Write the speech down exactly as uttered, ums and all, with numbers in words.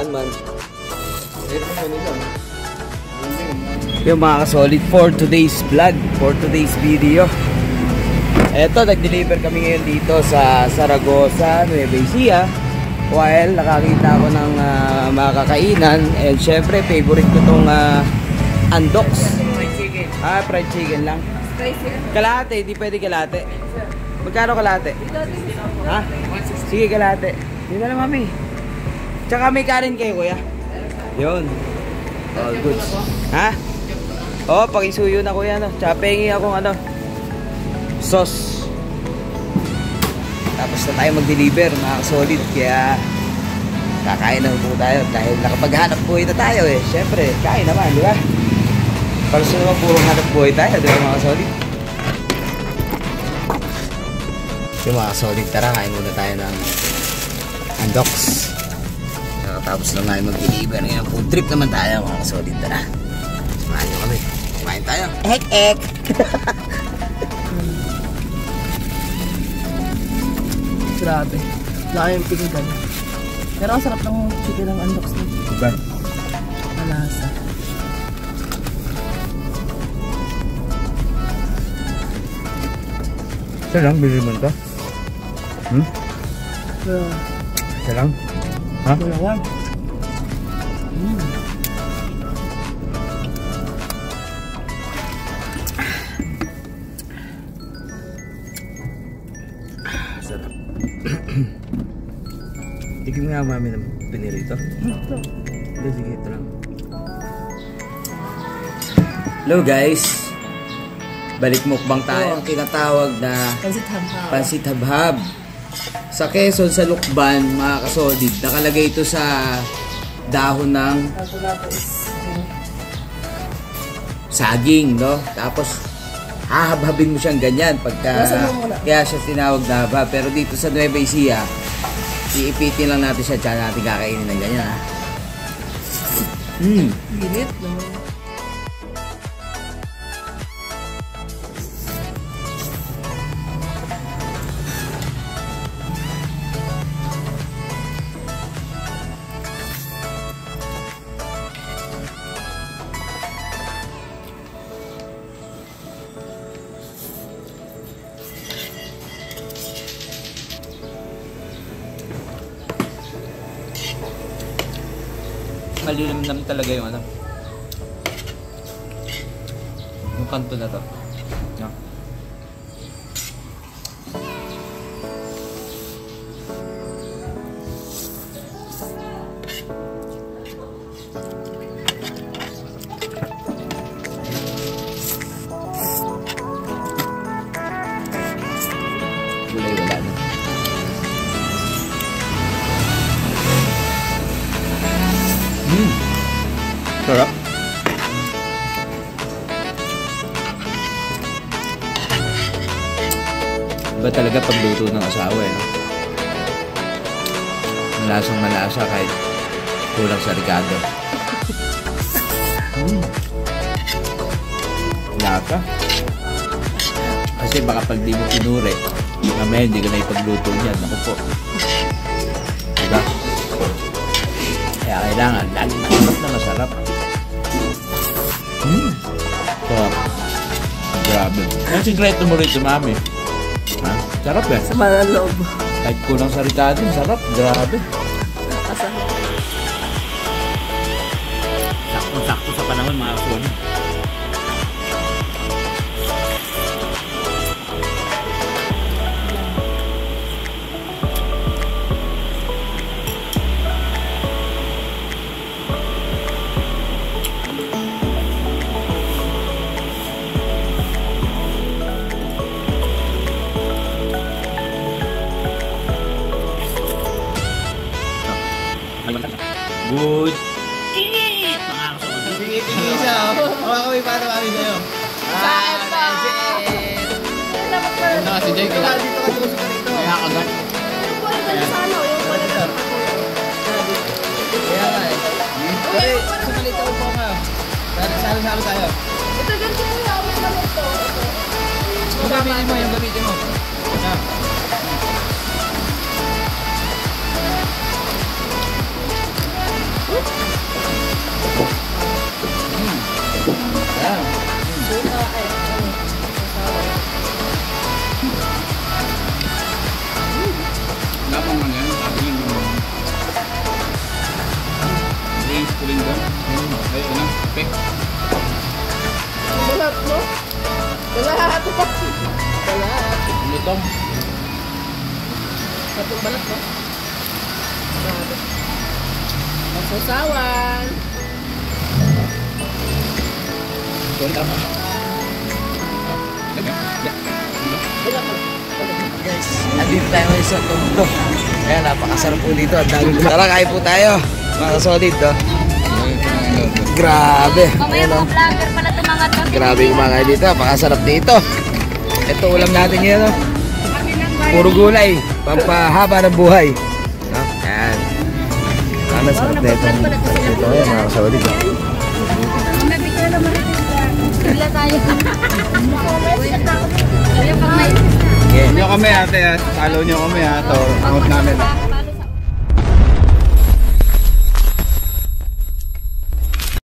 one month. Yung mga ka-solid for today's vlog, for today's video. Eto, nag-deliver kami ngayon dito sa Zaragoza, Nueva Ecija. While nakakita ako ng uh, mga kakainan. And syempre, favorite ko itong uh, Andox. Fried chicken. Ah, fried chicken lang. Kalate, hindi pwede kalate. Magkano kalate? Ha? Sige, kalate. Yun na lang, mami. Tsaka may kanin kayo, kuya. Yun. All goods. Ha? Oo, oh, pakisuyo na, kuya. No? Tsaka pengi akong ano, sauce. Tapos na tayo mag-deliver, mga solid. Kaya kakain na po tayo. Dahil nakapaghanap buhay na tayo eh. Siyempre, kain naman, di ba? Para sa naman puro hanap buhay tayo, di ba, mga solid? Yung mga solid, tara, kain muna tayo ng Andox. Nakatapos lang tayo mag-deliver. Ngayon, food trip naman tayo, mga solid, tara. Samahan nyo kami. Samahin tayo. Ek, ek! Grabe. Laki yung pinggan. Pero ang sarap ng chicken ng Andox na. Diba? Malasa. Isa lang, bilhin mo ito? Hmm? Yeah. Isa lang? Ha? Dalawa. Mm. Sarap. Tikim nga mami ng pinirito. Ito. Hindi, sige, ito lang. Hello guys. Balik mukbang tayo. Ang tinatawag na Pansit habhab. Pansit habhab. Sa Quezon, sa Lukban, mga kasolid, nakalagay ito sa dahon ng Ito na ito is uh, saging, no? Tapos hahabhabin mo siyang ganyan pagka kaya siya tinawag na habhab. Pero dito sa Nueva Ecija, iipitin lang natin siya, tsaka natin kakainin ng ganyan, ha? Mmm. ginit naman. Malilim-lim talaga yung ano, yung kanto na to, no? Gulay wala na. Hmm. Sarap. Iba talaga pagluto ng asawa eh, no? Malasang malasa kahit kulang sa Ricardo. Hmm. Lata. Kasi baka pag di mo pinuri, mamaya hindi ka na ipagluto niyan. Ako po. Diba? Kaya kailangan lagi masarap na masarap. Hmm. Sarap. Grabe. Ang sikreto mo rito, mami. Ha? Sarap eh. Sa malaloob. Kahit kulang sa Ricardo, sarap. Grabe. Asa? Sakto-sakto sa panahon, mga kasoni. Good. Ingit! Mga kasoni. Ingit, ingit siya. Mga kami, paano kami sa'yo? Saan pa? Dapat pa rin. Si Jake. Dito ka, dito ka, dito ka dito. Kaya ka ba? Yung pala na sa ano, yung pala na. Kaya nga eh. Pare, sa malita ko po ka. Salo-salo tayo. Ito, ganito mo yung may malit to. Yung gamitin mo, yung gamitin mo. Yan. kalahati pa. Kalahati. Lutong. Kapag balat ko. Grabe. Magsasawan. Kontra mo. Guys, andito tayo ngayon sa Tondo. Ayan, napakasarap po dito. Ang daming tara, kain po tayo. Mga solid, oh. Grabe. Mamaya Ayan, mga oh. vlogger pala ito mga to. Grabe yung mga kain dito. Napakasarap dito. Ito ulam natin ngayon, oh. Puro gulay. Pampahaba ng buhay. No? Ayan. Ano, sarap na ito. Dito, ayan, mga solid, oh. Mamaya bigla naman ito. Bigla tayo. Kaya pag may... Yeah. Nyo kami ate, follow nyo kami ha. Ito, angot namin.